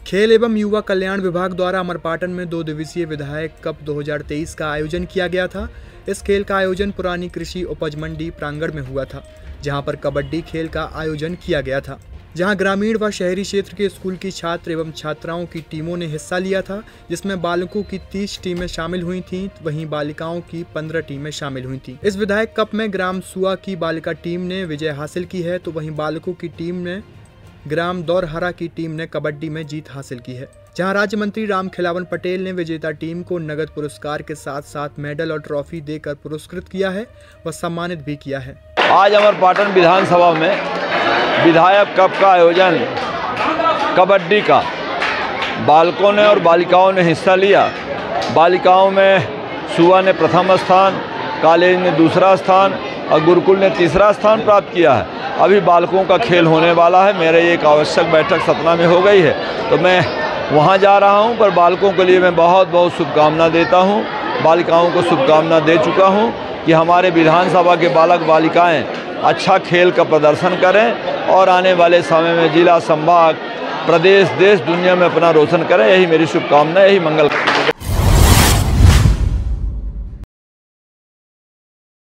खेल एवं युवा कल्याण विभाग द्वारा अमरपाटन में 2 दिवसीय विधायक कप 2023 का आयोजन किया गया था। इस खेल का आयोजन पुरानी कृषि उपज मंडी प्रांगण में हुआ था, जहां पर कबड्डी खेल का आयोजन किया गया था, जहां ग्रामीण व शहरी क्षेत्र के स्कूल की छात्र एवं छात्राओं की टीमों ने हिस्सा लिया था, जिसमें बालकों की 30 टीमें शामिल हुई थीं, वहीं बालिकाओं की 15 टीमें शामिल हुई थीं। इस विधायक कप में ग्राम सुआ की बालिका टीम ने विजय हासिल की है, तो वहीं बालकों की टीम ने ग्राम दौरहरा की टीम ने कबड्डी में जीत हासिल की है, जहां राज्य मंत्री रामखिलावन पटेल ने विजेता टीम को नगद पुरस्कार के साथ साथ मेडल और ट्रॉफी देकर पुरस्कृत किया है व सम्मानित भी किया है। आज अमरपाटन विधानसभा में विधायक कप का आयोजन कबड्डी का बालकों ने और बालिकाओं ने हिस्सा लिया। बालिकाओं में सुआ ने प्रथम स्थान, कॉलेज ने दूसरा स्थान और गुरुकुल ने तीसरा स्थान प्राप्त किया है। अभी बालकों का खेल होने वाला है। मेरे एक आवश्यक बैठक सतना में हो गई है, तो मैं वहां जा रहा हूं, पर बालकों के लिए मैं बहुत बहुत शुभकामना देता हूं। बालिकाओं को शुभकामना दे चुका हूं कि हमारे विधानसभा के बालक बालिकाएं अच्छा खेल का प्रदर्शन करें और आने वाले समय में जिला, संभाग, प्रदेश, देश, दुनिया में अपना रोशन करें। यही मेरी शुभकामना, यही मंगल।